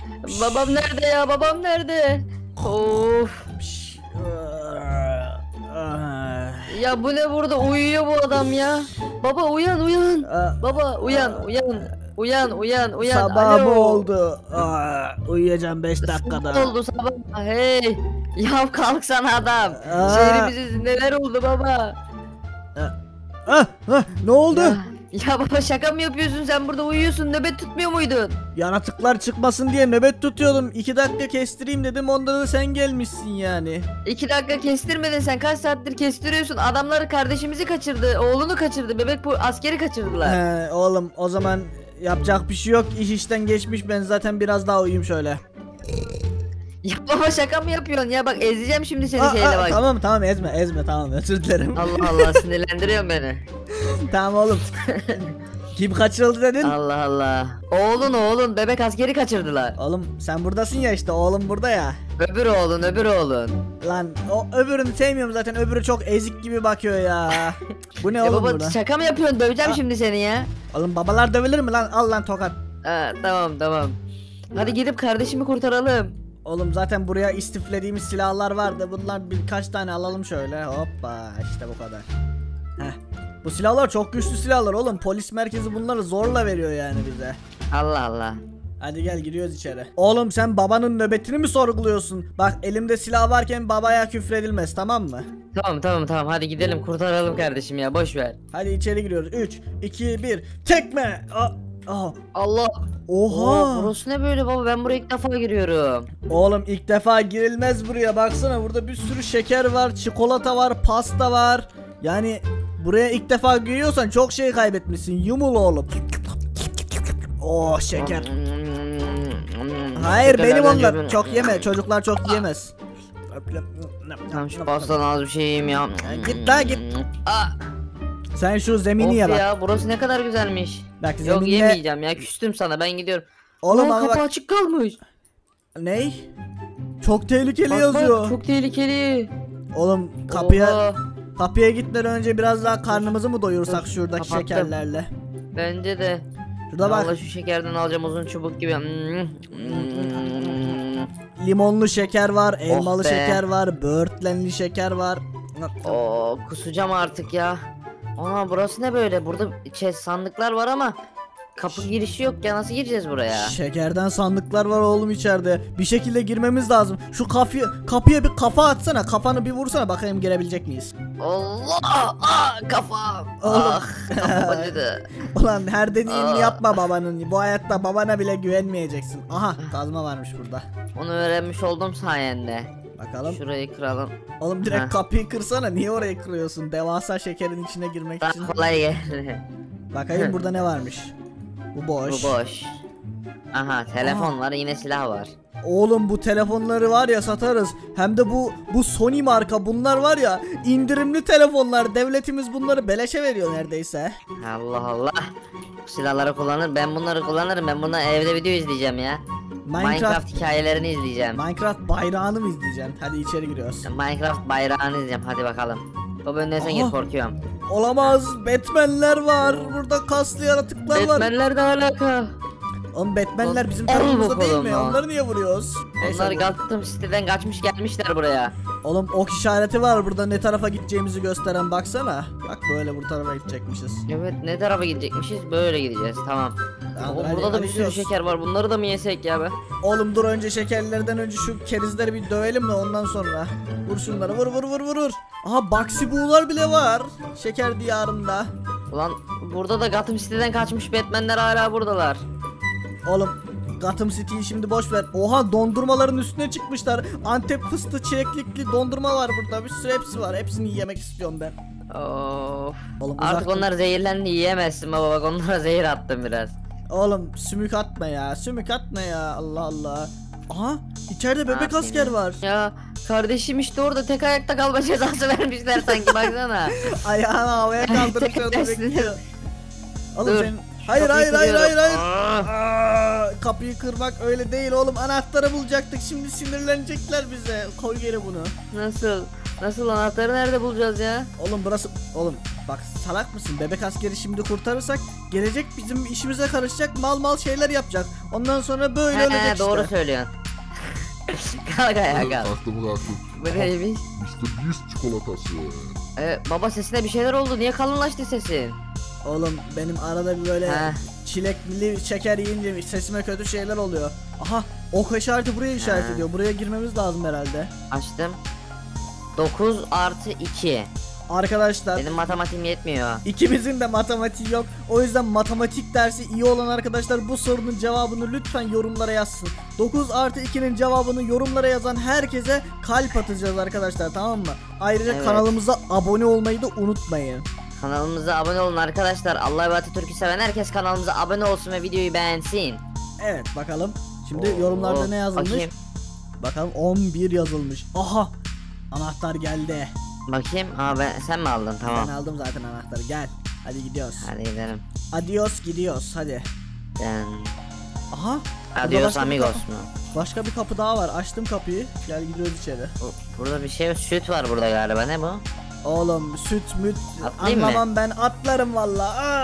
Babam nerede ya? Babam nerede? Of. Ya bu ne burada? Uyuyor bu adam ya. Baba uyan uyan. Baba uyan uyan. Uyan. Sabah mı Alo. oldu? Uyuyacağım 5 dakikada. Ne oldu sabah? Hey. Ya kalksana adam. Aa. Şehrimize neler oldu baba? Ne oldu? Ya baba şaka mı yapıyorsun, sen burada uyuyorsun, nöbet tutmuyor muydun? Yaratıklar çıkmasın diye nöbet tutuyordum. 2 dakika kestireyim dedim, onda da sen gelmişsin yani. 2 dakika kestirmedin, sen kaç saattir kestiriyorsun? Adamlar kardeşimizi kaçırdı, oğlunu kaçırdı, bebek bu askeri kaçırdılar. Oğlum o zaman yapacak bir şey yok. İş işten geçmiş, ben zaten biraz daha uyuyayım şöyle. Ya baba şaka mı yapıyorsun ya, bak ezeceğim şimdi seni şeyle bak. Tamam ezme tamam, özür dilerim. Allah sinirlendiriyorsun beni. Tamam oğlum. Kim kaçırıldı dedin? Allah. Oğlun bebek askeri kaçırdılar. Oğlum sen buradasın ya, işte oğlum burada ya. Öbür oğlun. Lan o öbürünü sevmiyorum zaten, öbürü çok ezik gibi bakıyor ya. Bu ne oğlum baba burada? şaka mı yapıyorsun, döveceğim şimdi seni ya. Oğlum babalar dövülür mü lan? Al lan tokat. Tamam. Hadi gidip kardeşimi kurtaralım. Oğlum zaten buraya istiflediğimiz silahlar vardı. Bunlar birkaç tane alalım şöyle. Hoppa, işte bu kadar. Heh. Bu silahlar çok güçlü silahlar oğlum. Polis merkezi bunları zorla veriyor yani bize. Allah. Hadi gel, giriyoruz içeri. Oğlum sen babanın nöbetini mi sorguluyorsun? Bak elimde silah varken babaya küfredilmez, tamam mı? Tamam hadi gidelim kurtaralım kardeşim ya, boş ver. Hadi içeri giriyoruz. 3, 2, 1. Tekme! Allah. Oha! Burası ne böyle baba, ben buraya ilk defa giriyorum. Oğlum ilk defa girilmez buraya. Baksana, burada bir sürü şeker var, çikolata var, pasta var. Yani buraya ilk defa giriyorsan çok şey kaybetmişsin. Yumul oğlum. Oh şeker. Hayır benim onlar. Çok yeme. Çocuklar çok yiyemez. Tamam şu pastadan az bir şey yiyeyim ya. Git daha git. Sen şu zemini ye bak. ya burası ne kadar güzelmiş. Bak Yok zeminle... yemeyeceğim ya, küstüm sana, ben gidiyorum. Oğlum ama kapı bak. açık kalmış. Ney? Çok tehlikeli Bak, yazıyor. çok tehlikeli. Oğlum Oha. kapıya gitmeden önce biraz daha karnımızı mı doyursak şuradaki Kapattım. şekerlerle? Bence de. Şurada bak. Vallahi şu şekerden alacağım uzun çubuk gibi. Limonlu şeker var, elmalı be. şeker var, böğürtlenli şeker var. Kusacağım artık ya. Ana burası ne böyle? Burada sandıklar var ama kapı girişi yok ya, nasıl gireceğiz buraya? Şekerden sandıklar var oğlum içeride. Bir şekilde girmemiz lazım. Şu kapıya bir kafa atsana. Kafanı bir vursana, bakayım girebilecek miyiz? Allah! Kafam! Oğlum. Kafam acıdı. Ulan her dediğini yapma babanın. Bu hayatta babana bile güvenmeyeceksin. Aha, kazma varmış burada. Onu öğrenmiş oldum sayende. Bakalım. Şurayı kıralım. Oğlum direkt Heh. kapıyı kırsana. Niye orayı kırıyorsun? Devasa şekerin içine girmek için. Daha kolay geldi. Bakayım burada ne varmış. Bu boş. Bu boş. Aha telefon var, yine silah var. Oğlum bu telefonları var ya satarız. Hem de bu Sony marka, bunlar var ya indirimli telefonlar. Devletimiz bunları beleşe veriyor neredeyse. Allah. Bu silahları kullanır, ben bunları kullanırım. Ben bundan evde video izleyeceğim ya. Minecraft hikayelerini izleyeceğim. Minecraft bayrağını mı izleyeceksin? Hadi içeri giriyoruz. Minecraft bayrağını izleyeceğim, hadi bakalım. Baba önden sen gir, korkuyorum. Olamaz, Batman'ler var. Burada kaslı yaratıklar var. Batman'ler de alaka. Oğlum Batman'ler bizim Al tarafımızda değil bakalım mi? ya. Onları niye vuruyoruz? Onlar Neyse, Gotham siteden kaçmış gelmişler buraya. oğlum ok işareti var burada, ne tarafa gideceğimizi gösteren, baksana. Bak böyle bu tarafa gidecekmişiz. Evet, ne tarafa gidecekmişiz, böyle gideceğiz, tamam. Tamamdır, hadi, Burada da hadi bir sürü gidiyoruz. şeker var, bunları da mı yesek ya be? Oğlum dur, önce şekerlerden önce şu kerizleri bir dövelim de ondan sonra. Vur şunları, vur. Aha Bugsy Boo'lar bile var şeker diyarında. Ulan burada da Gotham siteden kaçmış Batman'ler hala buradalar. Oğlum Gotham City'yi şimdi boş ver. Oha, dondurmaların üstüne çıkmışlar. Antep fıstığı çileklikli dondurma var burada. Bir sürü hepsi var. Hepsini yemek istiyorum ben. Of. Oğlum Artık uzak dur. onlar zehirlendi, yiyemezsin baba, bak onlara zehir attım biraz. Oğlum sümük atma ya. Allah Allah. Aha, içeride bebek Aferin. asker var. Ya kardeşim işte orada tek ayakta kalma cezası vermişler sanki, baksana. Ayağını havaya kaldırıp Tek orada ayaksın. bekliyor. Oğlum Dur. sen... Hayır. Kapıyı kırıyorum. Kapıyı kırmak öyle değil oğlum. Anahtarı bulacaktık. Şimdi sinirlenecekler bize. Koy geri bunu. Nasıl? Nasıl, anahtarı nerede bulacağız ya? Oğlum burası, oğlum bak salak mısın? Bebek askeri şimdi kurtarırsak gelecek bizim işimize karışacak, mal şeyler yapacak. Ondan sonra böyle ölecek işte. Doğru söylüyorsun. Kalk ayağa kalk. Kalktım. Bu neymiş? Mr. Beast çikolatası. Baba sesine bir şeyler oldu. Niye kalınlaştı sesin? Oğlum benim arada bir böyle Heh. çilekli şeker yiyince sesime kötü şeyler oluyor. Aha, ok işareti buraya işaret Ha. ediyor. Buraya girmemiz lazım herhalde. Açtım. 9 artı 2. Arkadaşlar Benim matematiğim yetmiyor. ikimizin de matematiği yok. O yüzden matematik dersi iyi olan arkadaşlar bu sorunun cevabını lütfen yorumlara yazsın. 9 artı 2'nin cevabını yorumlara yazan herkese kalp atacağız arkadaşlar, tamam mı? Ayrıca Evet. kanalımıza abone olmayı da unutmayın. Kanalımıza abone olun arkadaşlar. Allah ve Atatürk'ü seven herkes kanalımıza abone olsun ve videoyu beğensin. Evet bakalım. Şimdi yorumlarda ne yazılmış? Bakayım. Bakalım 11 yazılmış. Aha! Anahtar geldi. Bakayım. Sen mi aldın? Tamam. Ben aldım zaten anahtarı. Gel. Hadi gidiyoruz. Hadi gidelim. Adios gidiyoruz hadi. Ben... Aha. burada Adios başka bir amigos kapı- mu? Başka bir kapı daha var. Açtım kapıyı. Gel gidiyoruz içeri. Burada bir şey, süt var burada galiba. Ne bu? Oğlum süt müt Atlayayım mı? anlamam ben, atlarım valla.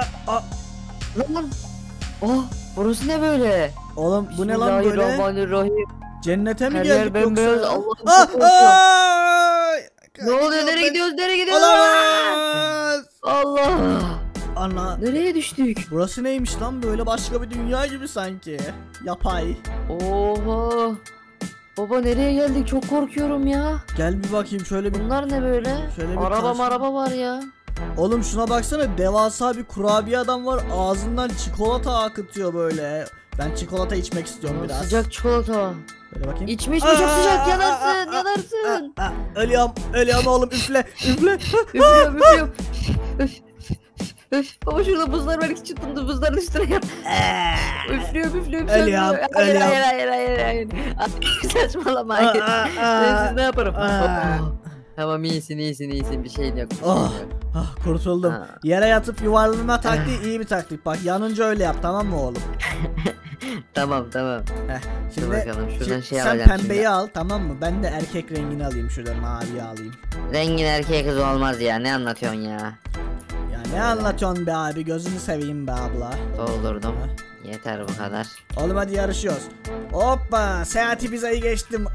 Lan! Oh! Burası ne böyle? Oğlum bu ne lan böyle? Bismillahirrahmanirrahim. Cennete mi Her yer geldik bembeyaz, yoksa? Allah'ım Ah, çok korkuyorum. ah! Ne oluyor? Nereye Ben- gidiyoruz? Nereye gidiyoruz? Olamaz. Allah! Ana. Nereye düştük? Burası neymiş lan böyle, başka bir dünya gibi sanki. Yapay. Oha! Baba nereye geldik? Çok korkuyorum ya. Gel bir bakayım şöyle bir. Bunlar ne böyle? Şöyle bir Araba karşı- maraba var ya. Oğlum şuna baksana, devasa bir kurabiye adam var, ağzından çikolata akıtıyor böyle. Ben çikolata içmek istiyorum biraz. Sıcak çikolata. Böyle bakayım. İçmiş mi? Çok sıcak. Yanarsın. Yanarsın. Ölüyorum oğlum, üfle üfle. Üflüyorum üflüyorum. Üf, üf. Baba şurada buzlar var. İki çıktım buzların üstüne yat. Üflüyorum üflüyorum. Ölüyorum, sönmüyor. Hayır ölüyorum. hayır. Ay, saçmalama hayır. Ben siz ne yaparım? Tamam iyisin bir şeyin yok. Oh. Kurtuldum. Ha. Yere yatıp yuvarlanma taktiği iyi bir taktik. Bak yanınca öyle yap, tamam mı oğlum? Tamam. Heh. Dur Şimdi bakalım şuradan şey sen alacağım pembeyi şimdi. al, tamam mı? Ben de erkek rengini alayım, şurada maviyi alayım. Rengin erkeğe kız olmaz ya. Ne anlatıyorsun ya? Ya ne anlatıyorsun be abi, gözünü seveyim be abla. Doldurdum. Yeter bu kadar. Oğlum hadi yarışıyoruz. Hoppa, seyahati vizayı geçtim.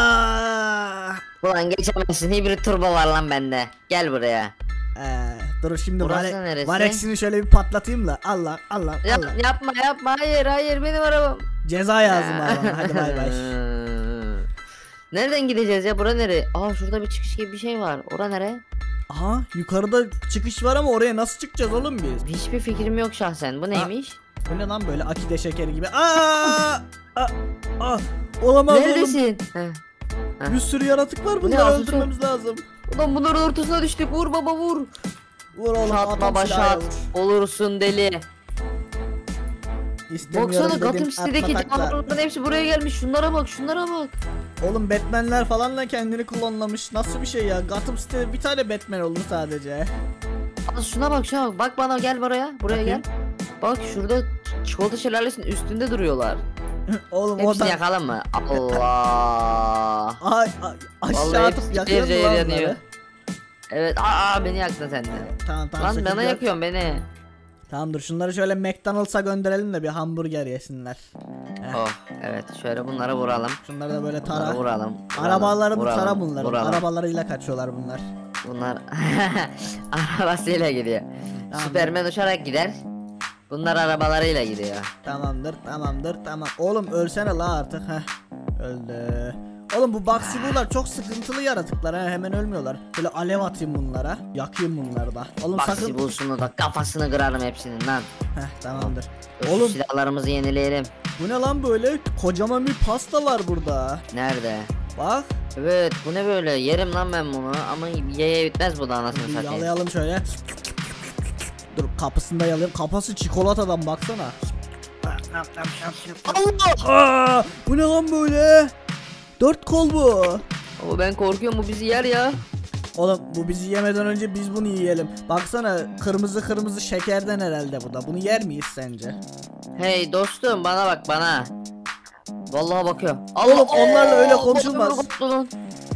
Allah. Ulan geçemezsin. Hibrit turbo var lan bende. Gel buraya. Dur şimdi Burası neresi? Varex'ini şöyle bir patlatayım da. Allah. Yapma. Hayır benim arabam. Ceza yazdım abi. Hadi bay bay. Nereden gideceğiz ya? Bura nere? Şurada bir çıkış gibi bir şey var. Ora nere? Aha, yukarıda çıkış var ama oraya nasıl çıkacağız oğlum biz? Hiçbir fikrim yok şahsen. Bu neymiş? Bu ne lan böyle, akide şekeri gibi. Olamaz oğlum. Neredesin? Bir sürü yaratık var, Ne bunları yapıyorsun? öldürmemiz lazım. Ulan bunların ortasına düştük. Vur baba vur. Vur oğlum, Şat atom baba silahı şat. vur. Olursun deli. İstemiyorum Baksana dedim, Gotham City'deki atma takla. canavarların hepsi buraya gelmiş. Şunlara bak. Oğlum Batman'ler falanla kendini klonlamış. Nasıl bir şey ya? Gotham City'de bir tane Batman oldu sadece. Şuna bak. Bak bana gel buraya. Buraya Bakayım. gel. Bak şurada çikolata şelalesinin üstünde duruyorlar. Oğlum Hepsini oradan yakalım mı? Allah. aşağı Vallahi atıp hepsi yakıyor mu lan yanıyor. bunları? Evet. Beni yaktın sen de. Tamam Lan sakın bana yak- yakıyorsun beni. Tamam dur, şunları şöyle McDonald's'a gönderelim de bir hamburger yesinler. Oh evet şöyle bunlara vuralım. Şunları da böyle Bunlara tara. vuralım. Arabalarını vuralım, tara bunların. vuralım. Arabalarıyla kaçıyorlar bunlar. Bunlar arabasıyla gidiyor. Tamam. Süpermen uçarak gider. Bunlar arabalarıyla gidiyor. Tamam. Oğlum ölsene la artık. Öldü. Oğlum bu Bugsy çok sıkıntılı yaratıklar ha, hemen ölmüyorlar. Böyle alev atayım bunlara. Yakayım bunları da. Oğlum Bak sakın. bulsunu da kafasını kırarım hepsinin lan. Tamamdır. Oğlum. Oğlum Silahlarımızı yenileyelim. bu ne lan böyle? Kocaman bir pasta var burada. Nerede? Bak. Evet bu ne böyle? Yerim lan ben bunu ama ye bitmez bu da anasını Bir satayım. yalayalım şöyle. Dur kapısını da yalayalım. Kapısı çikolatadan baksana. Allah! Bu ne lan böyle? 4 kol bu. Ama ben korkuyorum bu bizi yer ya. Oğlum bu bizi yemeden önce biz bunu yiyelim. Baksana kırmızı şekerden herhalde bu da. Bunu yer miyiz sence? Hey dostum bana bak bana. Vallahi bakıyor. Oğlum, onlarla öyle konuşulmaz. Kocaman koptu lan.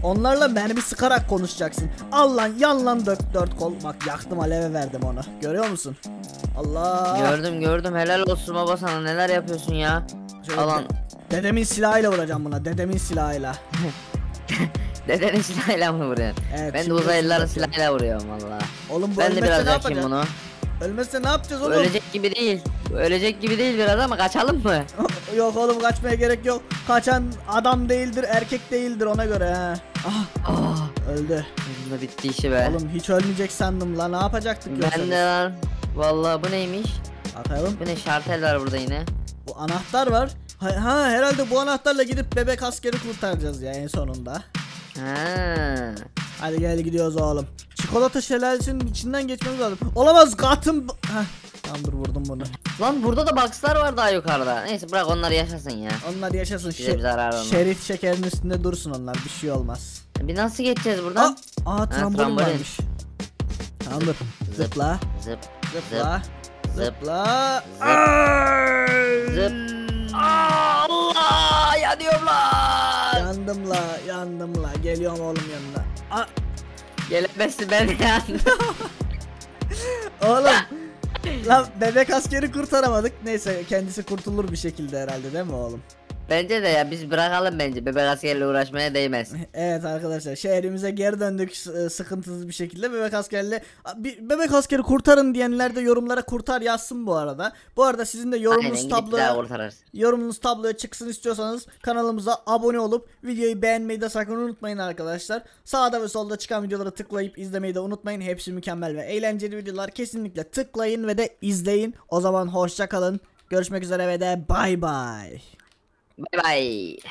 Onlarla mermi sıkarak konuşacaksın. Al lan yan lan dört kol. Bak yaktım aleve verdim onu. Görüyor musun? Allah. Gördüm helal olsun baba sana neler yapıyorsun ya. Şöyle Alan. Dedemin silahıyla vuracağım buna. Dedemin silahıyla. Dedenin silahıyla mı vuruyorsun? Evet, Ben de şimdi uzaylıların sıkıntı. silahıyla vuruyorum valla. Oğlum bu Ben de ölmezse biraz ne yakayım yapacağız? bunu. Ölmezse ne yapacağız oğlum? Ölecek gibi değil. Ölecek gibi değil biraz ama kaçalım mı? Yok oğlum kaçmaya gerek yok. Kaçan adam değildir, erkek değildir ona göre ha. Öldü. Bunda bitti işi be. Oğlum hiç ölmeyecek sandım la. Ne yapacaktık yoksa Ben biz? de lan. Valla bu neymiş? Bakalım. Bu ne şartel var burada yine. Bu anahtar var. Ha herhalde bu anahtarla gidip bebek askeri kurtaracağız ya en sonunda. Ha. Hadi gel gidiyoruz oğlum. Çikolata şelalesinin içinden geçmemiz lazım. Olamaz katım. Heh. Tamam dur vurdum bunu. Lan burada da boxlar var daha yukarıda. Neyse bırak onları yaşasın ya. Onlar yaşasın. Bize bir zarar olmaz. Şerit şekerin üstünde dursun onlar. Bir şey olmaz. Bir nasıl geçeceğiz buradan? Trambolin trambolin. varmış. Tamam dur. Zıpla. Zıp. Zıpla. Zıp. Zıpla. Zıp. Aa, Allah yanıyorum lan. Yandım la. Geliyorum oğlum yanına. Gelemezsin ben de yandım. Oğlum. Lan bebek askeri kurtaramadık. Neyse kendisi kurtulur bir şekilde herhalde değil mi oğlum? Bence de ya biz bırakalım bence bebek askerle uğraşmaya değmez. Evet arkadaşlar şehrimize geri döndük sıkıntısız bir şekilde bebek askerle bebek askeri kurtarın diyenler de yorumlara kurtar yazsın bu arada. Bu arada sizin de Aynen yorumunuz gidip daha tabloya kurtarırız. yorumunuz tabloya çıksın istiyorsanız kanalımıza abone olup videoyu beğenmeyi de sakın unutmayın arkadaşlar. Sağda ve solda çıkan videoları tıklayıp izlemeyi de unutmayın. Hepsi mükemmel ve eğlenceli videolar. Kesinlikle tıklayın ve de izleyin. O zaman hoşça kalın. Görüşmek üzere ve de bay bay. Bay bay.